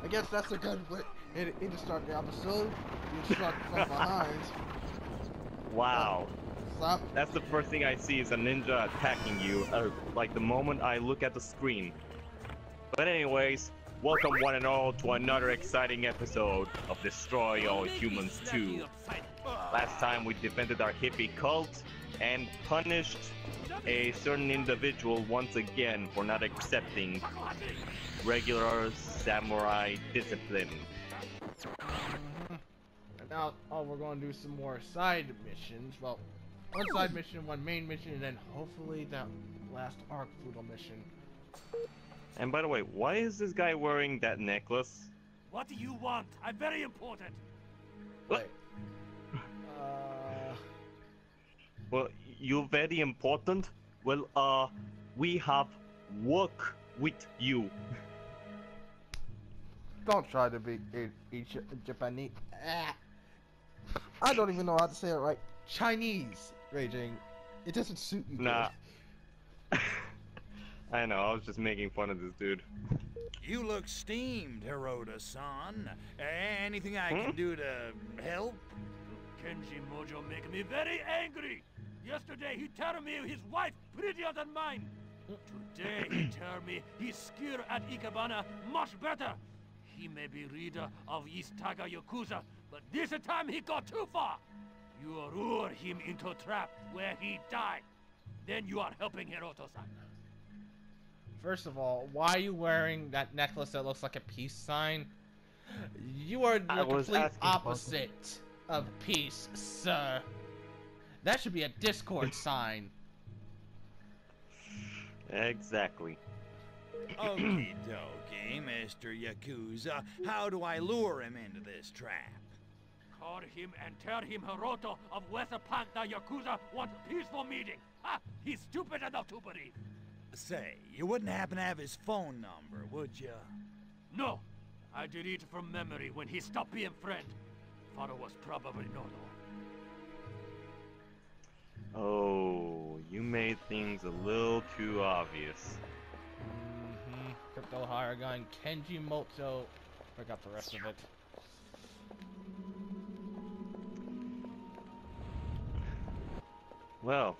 I guess that's a good way to start the episode. You struck from behind. Wow. Stop. That's the first thing I see is a ninja attacking you, like the moment I look at the screen. But anyways, welcome one and all to another exciting episode of Destroy All Humans 2. Last time we defended our hippie cult and punished a certain individual once again for not accepting regular samurai discipline. And now, we're going to do some more side missions. Well, one side mission, one main mission, and then hopefully that last Arc Poodle mission. And by the way, why is this guy wearing that necklace? What do you want? I'm very important. Wait. Well, you're very important. Well, we have work with you. Don't try to be Japanese. I don't even know how to say it right. Chinese, Raging. It doesn't suit you. Nah. I know, I was just making fun of this dude. You look steamed, Hiroda-san. Anything I can do to help? Kenji Mojo making me very angry. Yesterday he told me his wife prettier than mine. Today he told me his skill at Ikebana much better. He may be leader of East Taga Yakuza, but this time he got too far. You lure him into a trap where he died. Then you are helping Hiroto-san. First of all, why are you wearing that necklace that looks like a peace sign? You are the complete opposite of peace, sir. That should be a Discord sign. Exactly. Okie dokie, Mr. Yakuza. How do I lure him into this trap? Call him and tell him Hiroto of Western Panta Yakuza wants a peaceful meeting. Ha! He's stupid enough to believe. Say, you wouldn't happen to have his phone number, would you? No. I deleted from memory when he stopped being friend. Father was probably Nono. Oh, you made things a little too obvious. Crypto Haragon, Kenji Moto. Forgot the rest of it. Well,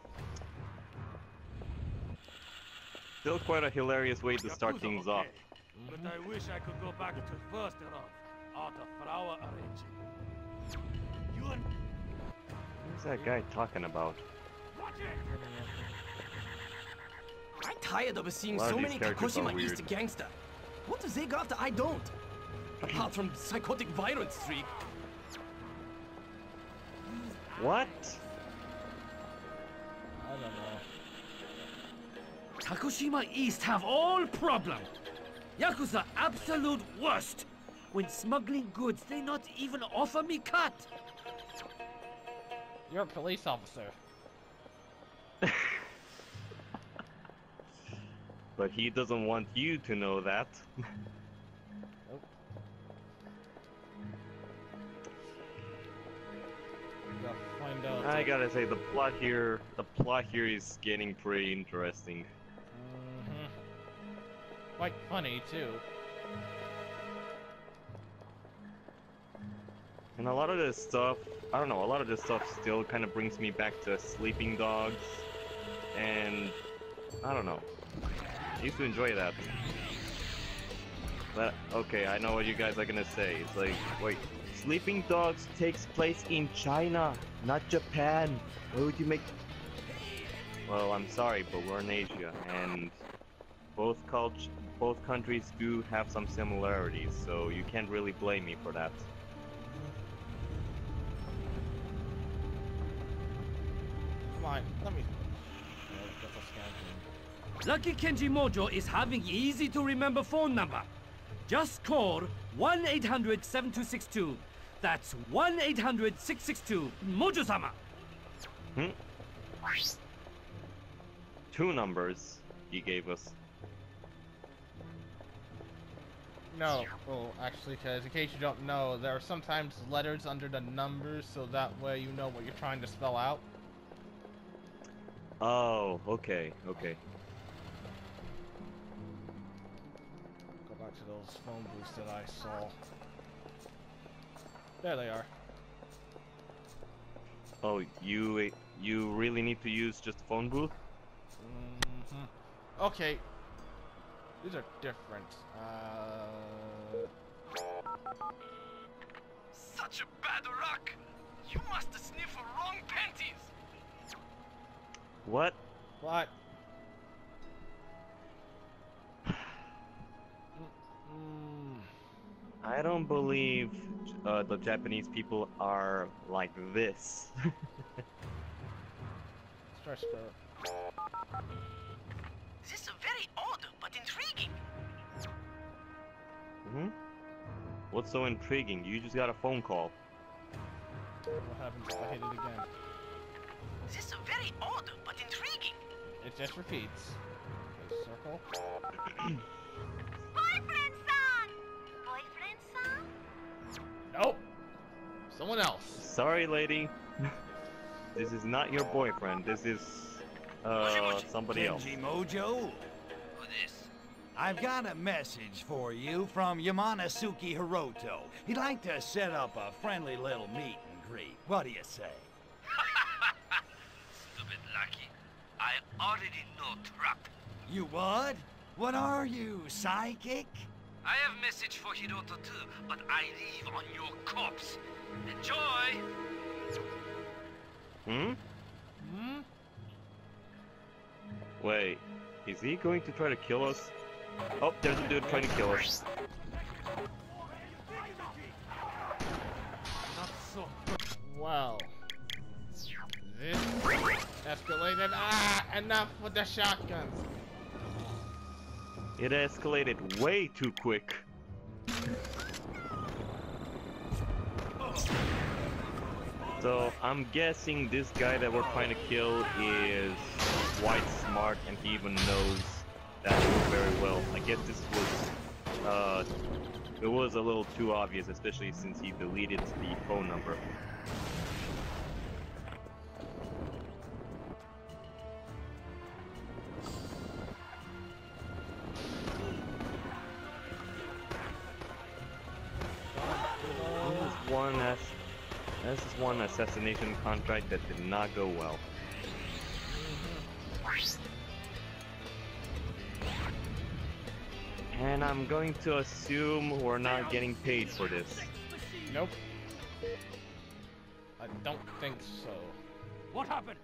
still quite a hilarious way to start things off. But I wish I could go back to first art of flower arranging. You and Who's that guy talking about? watch it! I'm tired of seeing A lot of so these many characters are Kagoshima weird. East gangster. What do they got that I don't? Apart from psychotic violence streak. What? I don't know. Kagoshima East have all problem. Yakuza absolute worst. When smuggling goods, they not even offer me cut. You're a police officer. But he doesn't want you to know that. Nope. Gotta find out. I gotta say, the plot here is getting pretty interesting. Quite funny too. And a lot of this stuff, I don't know, a lot of this stuff still kind of brings me back to Sleeping Dogs, and I don't know. I used to enjoy that. But, okay, I know what you guys are gonna say. It's like, wait, Sleeping Dogs takes place in China, not Japan. Why would you make... Well, I'm sorry, but we're in Asia, and both countries do have some similarities, so you can't really blame me for that. Come on, let me. Lucky Kenji Mojo is having easy to remember phone number. Just call 1-800-7262. That's 1-800-662 Mojo-sama. Two numbers he gave us. No, well, actually, because in case you don't know, there are sometimes letters under the numbers, so that way you know what you're trying to spell out. Oh, okay, okay. Go back went to those phone booths that I saw. There they are. Oh, you really need to use just a phone booth? Mm-hmm. Okay. These are different. Such a bad rock! You must sniff wrong panties! What? What? I don't believe the Japanese people are like this. Let's try Sparrow. This is very odd, but intriguing. Hmm? What's so intriguing? You just got a phone call. What happens if I hit it again? This is very odd, but intriguing. It just repeats. Okay, circle. Boyfriend son! Boyfriend son? Nope. Someone else. Sorry, lady. This is not your boyfriend. This is somebody else. Kenji Mojo? Who this? I've got a message for you from Yamanasuke Hiroto. He'd like to set up a friendly little meet and greet. What do you say? Stupid lucky. I already know truck. You what? What are you, psychic? I have message for Hiroto too, but I leave on your corpse. Enjoy! Hmm? Hmm? Wait, is he going to try to kill us? Oh, there's a dude trying to kill us. Not so. Wow. This escalated. Ah! Enough with the shotguns. It escalated way too quick. So I'm guessing this guy that we're trying to kill is quite smart, and he even knows that move very well. I guess this was it was a little too obvious, especially since he deleted the phone number. This is one assassination contract that did not go well. And I'm going to assume we're not getting paid for this. Nope. I don't think so. What happened?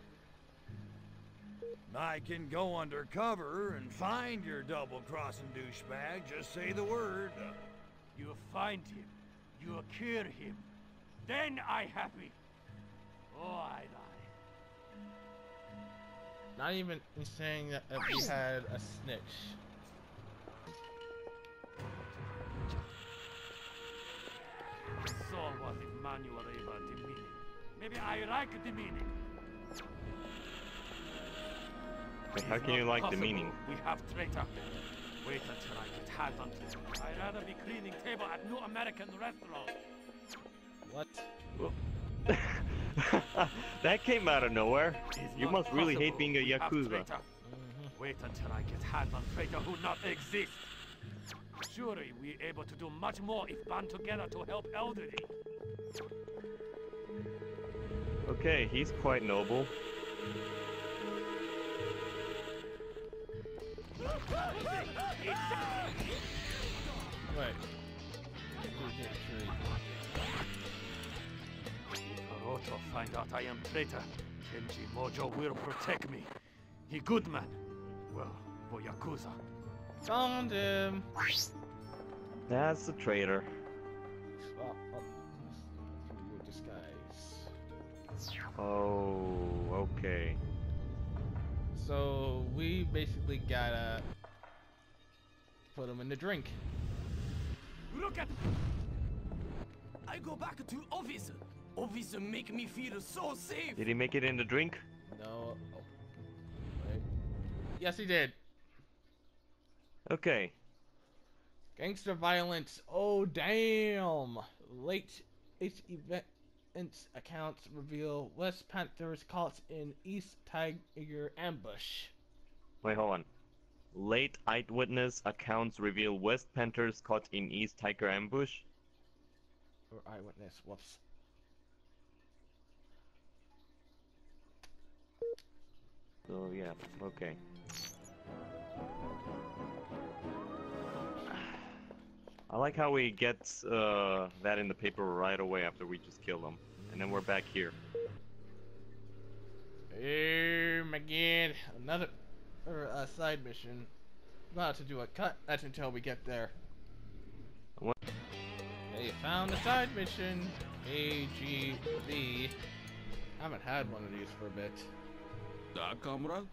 I can go undercover and find your double-crossing douchebag. Just say the word. You find him. You cure him. Then I happy. Oh, I lie. Not even saying that we had a snitch. So was it manual about the meaning. Maybe I like the meaning. How can you like the meaning? We have traitor. Wait until I get hand on him. I'd rather be cleaning table at New American restaurant. What? That came out of nowhere. It's You not must really hate possible being a we have Yakuza. traitor. Wait until I get hand on traitor who not exist. Surely we able to do much more if band together to help elderly. Okay, he's quite noble. Wait. Hiroto find out I am traitor. Kenji Mojo will protect me. He good man. Well, for Yakuza. Found him. That's the traitor. Your disguise. Oh, okay. So we basically gotta put him in the drink. Look at I go back to office. Office make me feel so safe. Did he make it in the drink? No. Oh. Wait. Yes, he did. Okay. Gangster violence. Oh, damn. Late events accounts reveal West Panthers caught in East Tiger ambush. Wait, hold on. Late eyewitness accounts reveal West Panthers caught in East Tiger ambush. Or eyewitness, whoops. So yeah, okay. I like how we get that in the paper right away after we just kill them. And then we're back here. Oh my god, another side mission. We'll have to do a cut. That's until we get there. What? Hey, found the side mission. AGV. Haven't had one of these for a bit. Da, comrade?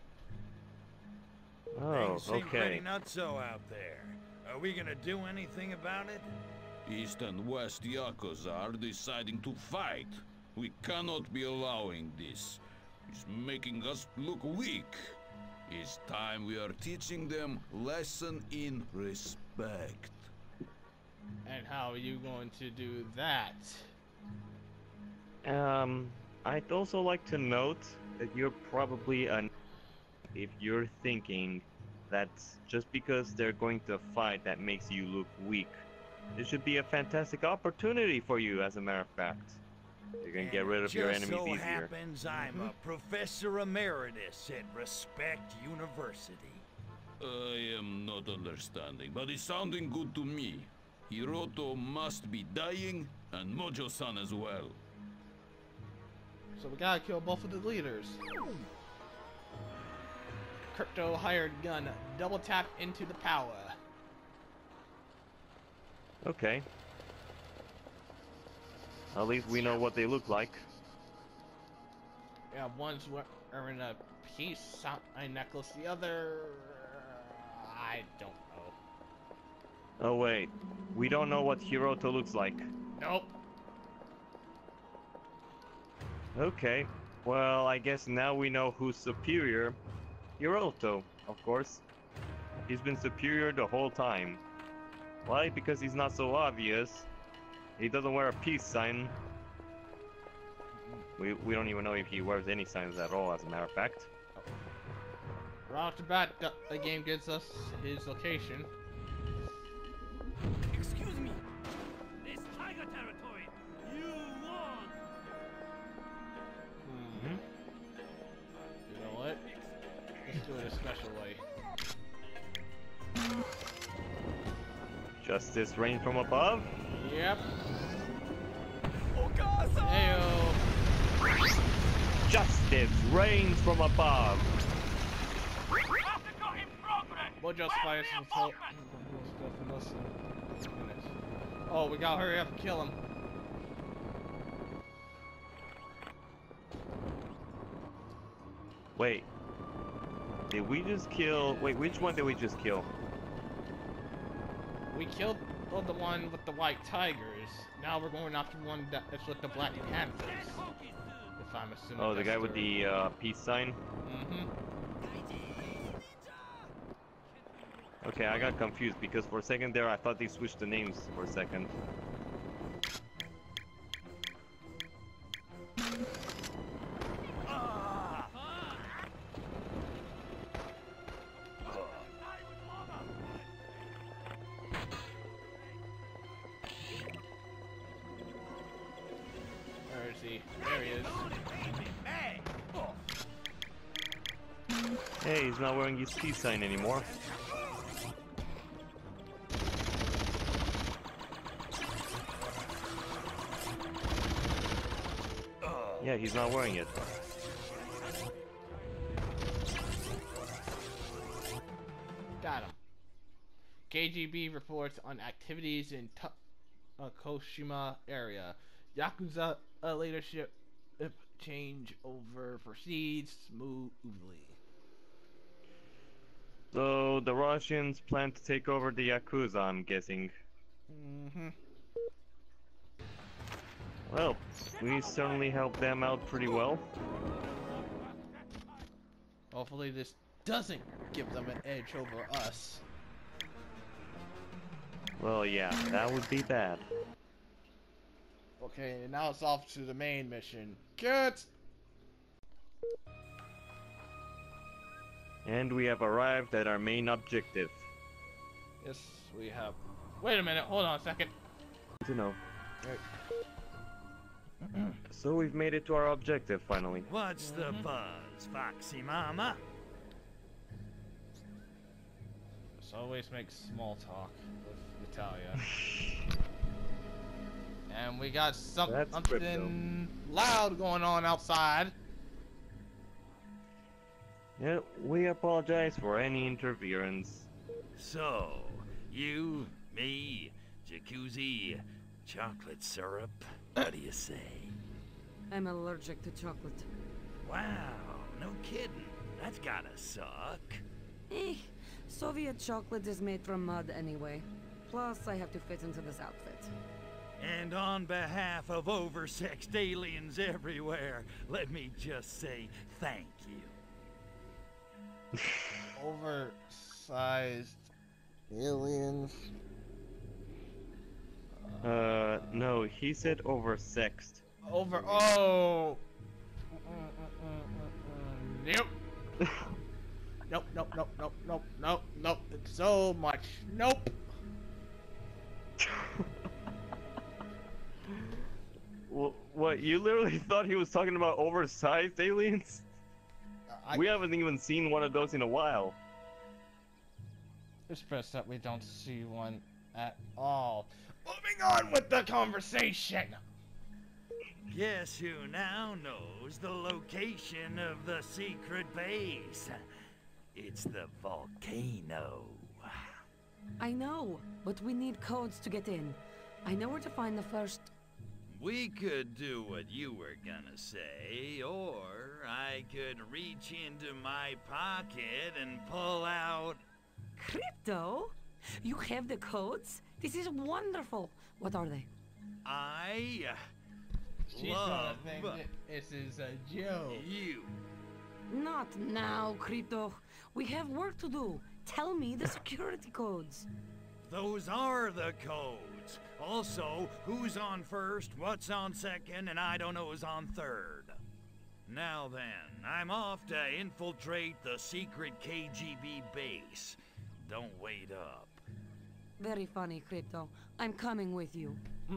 Oh, Things seem okay. pretty nutso out there. Are we gonna do anything about it? East and West Yakuza are deciding to fight. We cannot be allowing this. It's making us look weak. It's time we are teaching them lesson in respect. And how are you going to do that? I'd also like to note that you're probably if you're thinking that just because they're going to fight that makes you look weak. This should be a fantastic opportunity for you, as a matter of fact. You're gonna get rid of your enemies easier. easier. Just so happens I'm a professor emeritus at Respect University. I am not understanding, but it's sounding good to me. Hiroto must be dying, and Mojo-san as well. So we gotta kill both of the leaders. Crypto hired gun. Double tap into the power. Okay. At least we know what they look like. Yeah, one's wearing a peace sign necklace. The other, I don't know. Oh wait, we don't know what Hiroto looks like. Nope. Okay, well I guess now we know who's superior. Hiroto, of course. He's been superior the whole time. Why? Because he's not so obvious. He doesn't wear a peace sign. We don't even know if he wears any signs at all, as a matter of fact. Right off the bat, the game gives us his location. Excuse me. This tiger territory. You won. You know what? Let's do it a special way. Justice rains from above? Yep. Heyo. Justice rains from above! Mojo Spice and told. Oh, we gotta hurry up and kill him. Wait. Did we just kill... Wait, which one did we just kill? We killed the one with the white tigers. Now we're going after one that's with the black panthers. If I'm assuming. Oh, the guy with the peace sign? Mm-hmm. Okay, I got confused because for a second there I thought they switched the names for a second. Where is he? There he is. Hey, he's not wearing his peace sign anymore. Yeah, he's not wearing it. Got him. KGB reports on activities in Koshima area. Yakuza leadership change over proceeds smoothly. So the Russians plan to take over the Yakuza, I'm guessing. Mm-hmm. Well, we certainly helped them out pretty well. Hopefully this doesn't give them an edge over us. Well, yeah, that would be bad. Okay, now it's off to the main mission. Get! And we have arrived at our main objective. Yes, we have. Wait a minute, hold on a second. To know. Right. So we've made it to our objective finally. What's the buzz, Foxy Mama? Just always make small talk with Natalia. And we got something loud going on outside. Yeah, we apologize for any interference. So, you, me, jacuzzi, chocolate syrup, what do you say? I'm allergic to chocolate. Wow, no kidding. That's gotta suck. Soviet chocolate is made from mud anyway. Plus, I have to fit into this outfit. And on behalf of oversexed aliens everywhere, let me just say thank you. Oversized aliens. No, he said oversexed. Oh! Nope. Nope, nope, nope, nope, nope, nope, nope. It's so much. Nope. What, you literally thought he was talking about oversized aliens? We haven't even seen one of those in a while. It's best that we don't see one at all. Moving on with the conversation! Guess who now knows the location of the secret base? It's the volcano. I know, but we need codes to get in. I know where to find the first... We could do what you were gonna say, or I could reach into my pocket and pull out... Crypto? You have the codes? This is wonderful. What are they? She's love gonna think that this is a joke. You. Not now, Crypto. We have work to do. Tell me the security codes. Those are the codes. Also, who's on first, what's on second, and I don't know who's on third. Now then, I'm off to infiltrate the secret KGB base. Don't wait up. Very funny, Crypto. I'm coming with you.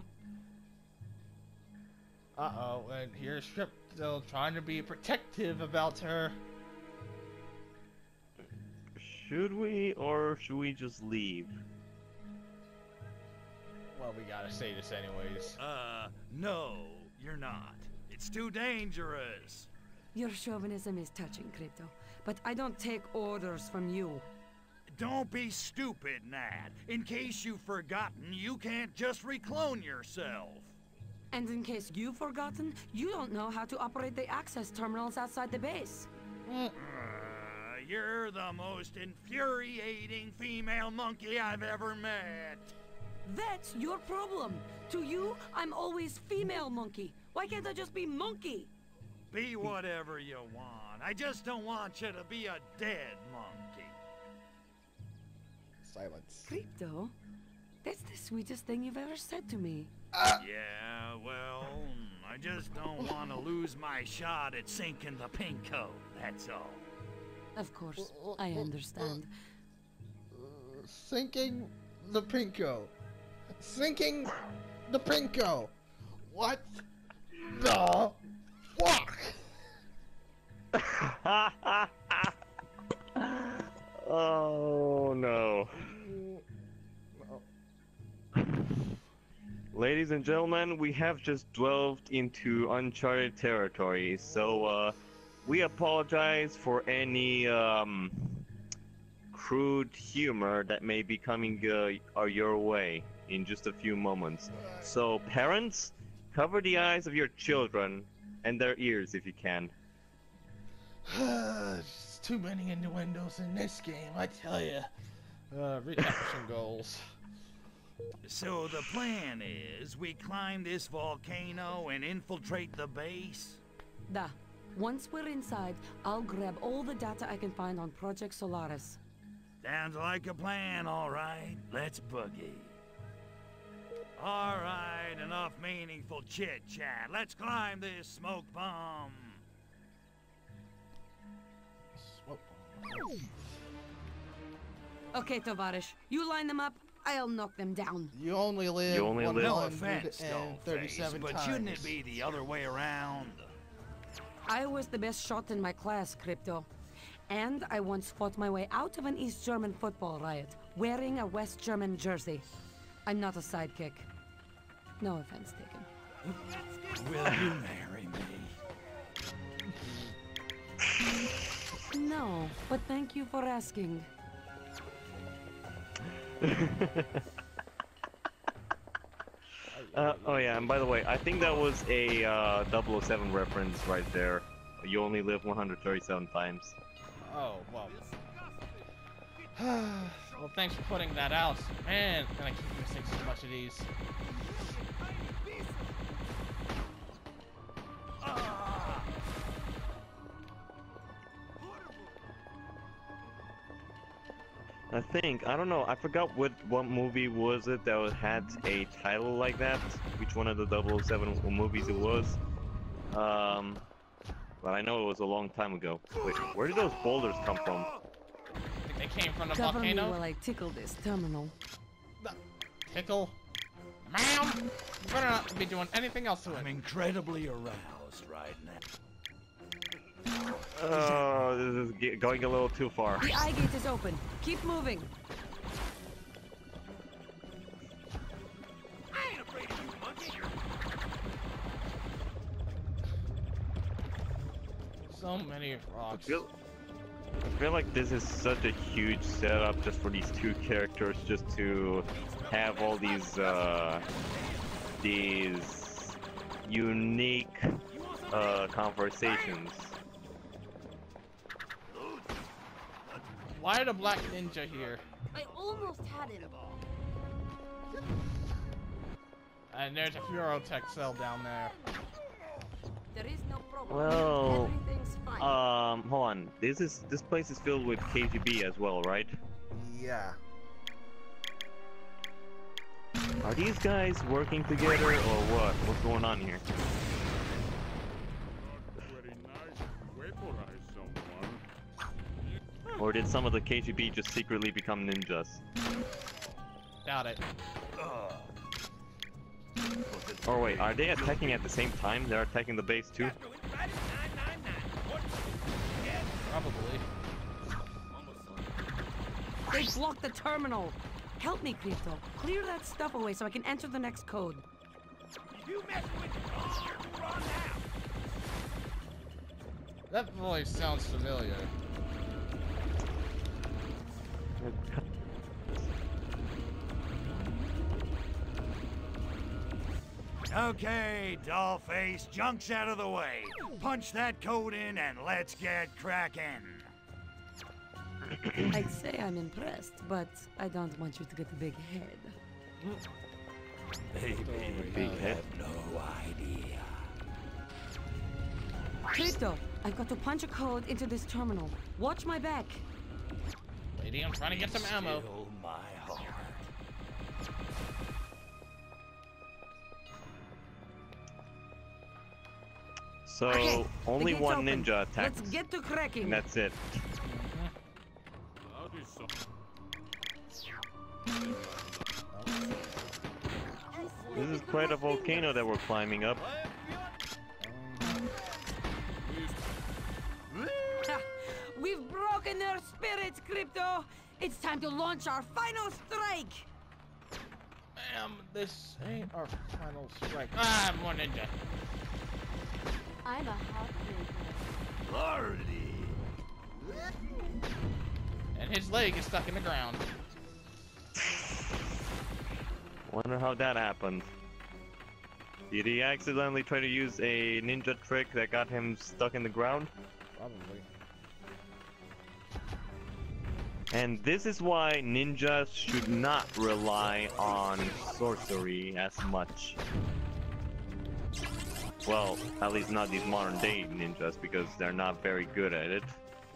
Uh-oh, and here's Crypto trying to be protective about her. Should we, or should we just leave? Well, we gotta say this anyways. No, you're not. It's too dangerous. Your chauvinism is touching, Crypto, but I don't take orders from you. Don't be stupid, Nat. In case you've forgotten, you can't just reclone yourself. And in case you've forgotten, you don't know how to operate the access terminals outside the base. You're the most infuriating female monkey I've ever met. That's your problem. To you, I'm always female monkey. Why can't I just be monkey? Be whatever you want. I just don't want you to be a dead monkey. Silence. Crypto, that's the sweetest thing you've ever said to me. Yeah, well, I just don't want to lose my shot at sinking the Pinko, that's all. Of course, I understand. Sinking the Pinko. Sinking the Pinko. What the fuck? Oh no. Ladies and gentlemen, we have just delved into uncharted territory, so we apologize for any crude humor that may be coming your way in just a few moments. So parents, cover the eyes of your children and their ears if you can. There's too many innuendos in this game, I tell ya. Retention goals. So the plan is, we climb this volcano and infiltrate the base? Da. Once we're inside, I'll grab all the data I can find on Project Solaris. Sounds like a plan, all right. Let's boogie. All right, enough meaningful chit-chat. Let's climb this smoke bomb. Smoke bomb. Okay, Tovarish, you line them up, I'll knock them down. You only live No offense, Dollface, but times. shouldn't it be the other way around? I was the best shot in my class, Crypto. And I once fought my way out of an East German football riot, wearing a West German jersey. I'm not a sidekick. No offense taken. Will you marry me? No, but thank you for asking. Oh yeah, and by the way, I think that was a 007 reference right there. You only live 137 times. Oh, well. Well, thanks for putting that out. Man, and I keep missing so much of these. I don't know, I forgot what movie was it that had a title like that, which one of the 007 movies it was. But I know it was a long time ago. Wait, where did those boulders come from? I think they came from the Cover volcano? me while I tickle this terminal. Tickle? Ma'am! You better not be doing anything else to it. I'm incredibly aroused right now. Oh, this is going a little too far. The eye gate is open. Keep moving. I ain't afraid of you, monkey. So many rocks. I feel like this is such a huge setup just for these two characters, just to have all these unique conversations. Why the black ninja here? I almost had him. And there's a Furotech cell down there. There is no problem. Well, Everything's fine. hold on. This place is filled with KGB as well, right? Yeah. Are these guys working together or what? What's going on here? Or did some of the KGB just secretly become ninjas? Doubt it. Or wait, are they attacking at the same time? They're attacking the base too? Probably. They blocked the terminal. Help me, Crypto. Clear that stuff away so I can enter the next code. You mess with wrong now. That voice sounds familiar. Okay, Dollface, junk's out of the way. Punch that code in and let's get cracking. I'd say I'm impressed, but I don't want you to get a big head. Maybe you have no idea. Crypto, I've got to punch a code into this terminal. Watch my back. Lady, I'm trying to get some ammo. Still my heart. So, Okay, only the gate's one open. ninja attacks. Let's get to cracking. And that's it. This is quite a volcano that we're climbing up. Ha! We've broken their spirits, Crypto. It's time to launch our final strike. Ma'am, this ain't our final strike. Ah, more ninja. I'm a heartbreaker. Lordy. And his leg is stuck in the ground. Wonder how that happened. Did he accidentally try to use a ninja trick that got him stuck in the ground? Probably. And this is why ninjas should not rely on sorcery as much. Well, at least not these modern day ninjas, because they're not very good at it.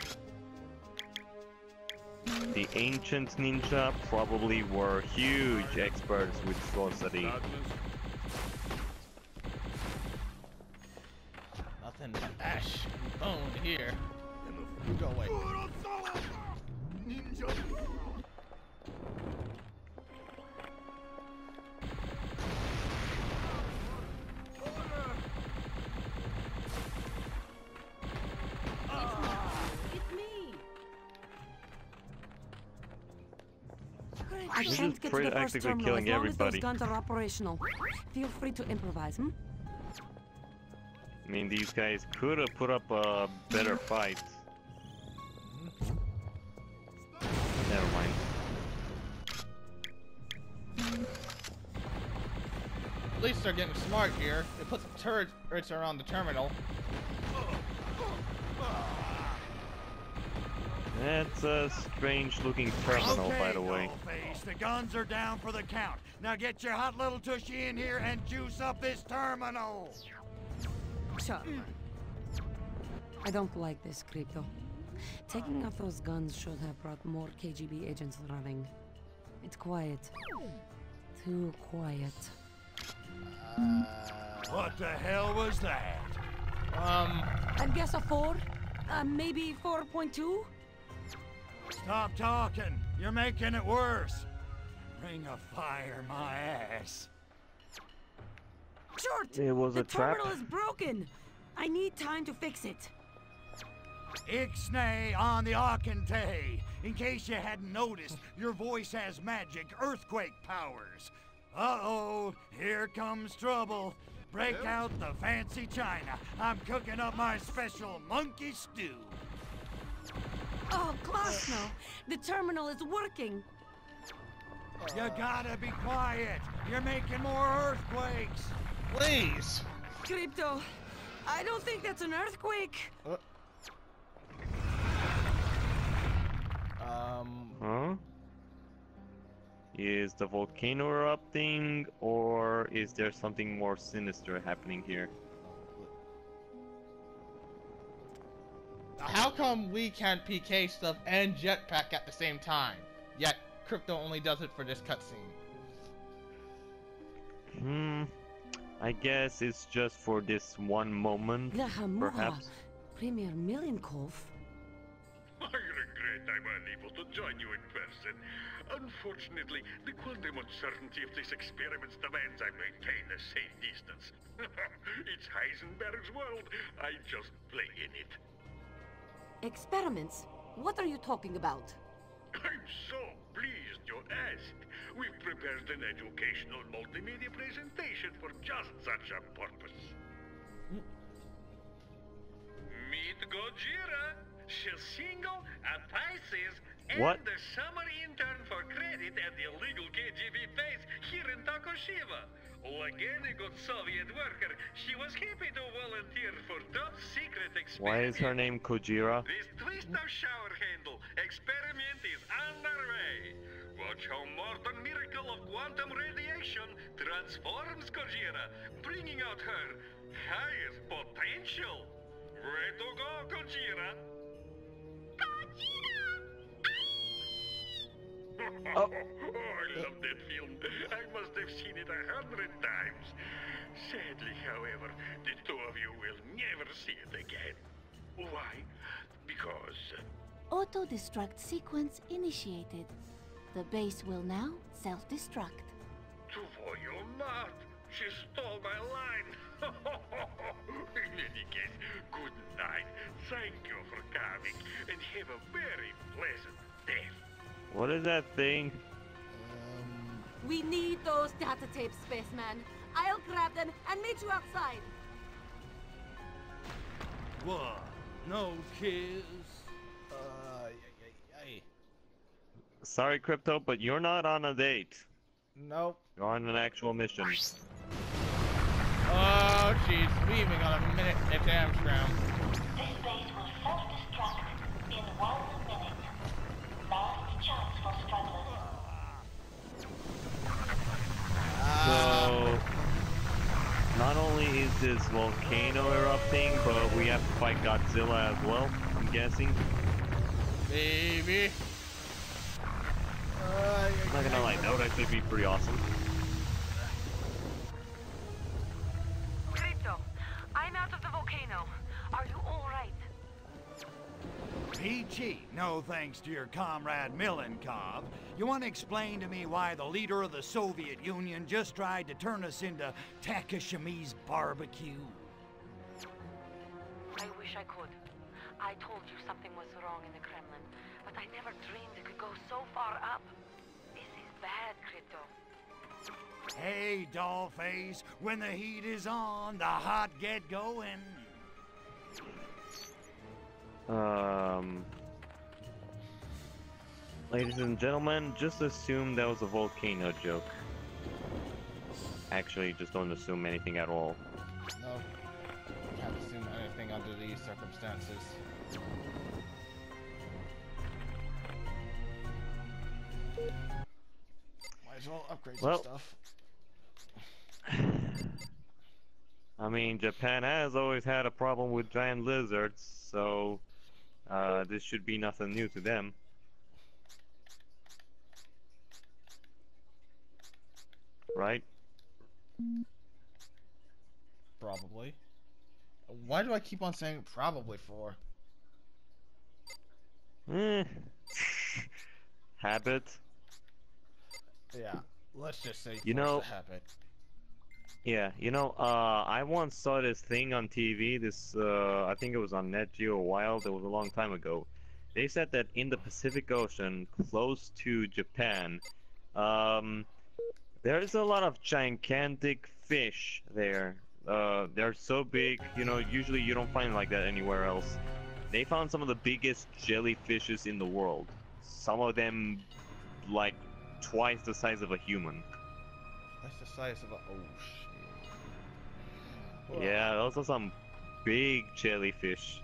The ancient ninja probably were huge experts with sorcery. Nothing but ash and bone here. You go away. I This can't is get to the first practically terminal killing as long as everybody. those guns are operational. Feel free to improvise, hmm? I mean, these guys could have put up a better fight. Never mind. At least they're getting smart here. They put some turrets around the terminal. That's a strange-looking terminal, by the way. Face, the guns are down for the count. Now get your hot little tushy in here and juice up this terminal. Sure. I don't like this, Crypto. Taking out those guns should have brought more KGB agents running. It's quiet. Too quiet. What the hell was that? I'd guess a 4. Maybe 4.2? Stop talking. You're making it worse. Ring of fire, my ass. Short! It was the a trap. terminal is broken. I need time to fix it. Ixnay on the Arcante. In case you hadn't noticed, your voice has magic earthquake powers. Uh-oh, here comes trouble. Break out the fancy china. I'm cooking up my special monkey stew. Oh, Klasno, the terminal is working. You gotta be quiet. You're making more earthquakes. Please. Crypto, I don't think that's an earthquake. Huh? Is the volcano erupting, or is there something more sinister happening here? How come we can't PK stuff and jetpack at the same time? Yet, Crypto only does it for this cutscene. I guess it's just for this one moment, perhaps. Premier Milenkov. I regret I'm unable to join you in person. Unfortunately, the quantum uncertainty of this experiment demands I maintain a safe distance. It's Heisenberg's world. I just play in it. Experiments? What are you talking about? I'm so pleased you asked. We've prepared an educational multimedia presentation for just such a purpose. Meet Gojira. She's single, a Pisces, and the summer intern for credit at the illegal KGB base here in Tokoshiba. Like any good Soviet worker, she was happy to volunteer for top secret experiments. Why is her name Kojira? This twister shower handle experiment is underway. Watch how modern miracle of quantum radiation transforms Kojira, bringing out her highest potential. Way to go, Kojira! Oh. I love that film. I must have seen it 100 times. Sadly, however, the two of you will never see it again. Why? Because... Auto-destruct sequence initiated. The base will now self-destruct. Tvoyo-mat! She stole my line! In any case, good night. Thank you for coming, and have a very pleasant day. What is that thing? We need those data tapes, Spaceman. I'll grab them and meet you outside. What? No kiss? Sorry, Crypto, but you're not on a date. Nope. You're on an actual mission. Oh, jeez. Leaving on a minute at Amsterdam. This base will self-destruct in 1 minute. Last chance for stragglers. So, not only is this volcano erupting, but we have to fight Godzilla as well, I'm guessing. Baby. I'm not gonna lie, that would actually be pretty awesome. Crypto, I'm out of the volcano. Are you all right? Peachy, no thanks to your comrade Milenkov. You want to explain to me why the leader of the Soviet Union just tried to turn us into Takashimi's barbecue? I wish I could. I told you something was wrong in the Kremlin, but I never dreamed it could go so far up. This is bad, Crypto. Hey, Dollface, when the heat is on, the hot get going. Ladies and gentlemen, just assume that was a volcano joke. Actually, just don't assume anything at all. No, can't assume anything under these circumstances. Might as well upgrade some stuff. I mean, Japan has always had a problem with giant lizards, so this should be nothing new to them. Right? Probably. Why do I keep on saying probably for? Habit. Yeah, let's just say you know, a habit. Yeah, I once saw this thing on TV, I think it was on Net Geo Wild, it was a long time ago. They said that in the Pacific Ocean, close to Japan, there's a lot of gigantic fish there. They're so big, usually you don't find like that anywhere else. They found some of the biggest jellyfishes in the world. Some of them, like, twice the size of a human. That's the size of a... Oh, shit. Yeah, those are some big jellyfish.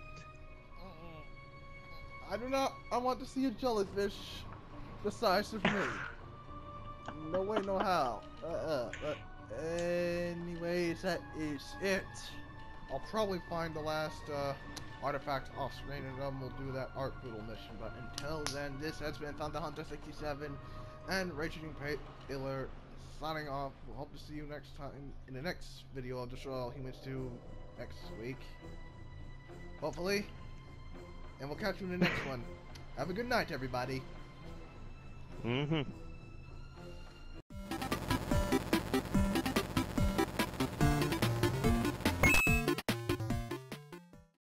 I do not... I want to see a jellyfish the size of me. No way, no how. But anyways, that is it. I'll probably find the last artifact off screen and then we'll do that art poodle mission. But until then, this has been Thunder Hunter 67 and Raging Paler signing off. We'll hope to see you next time in the next video of Destroy All Humans 2 next week. Hopefully. And we'll catch you in the next one. Have a good night, everybody. Mm-hmm.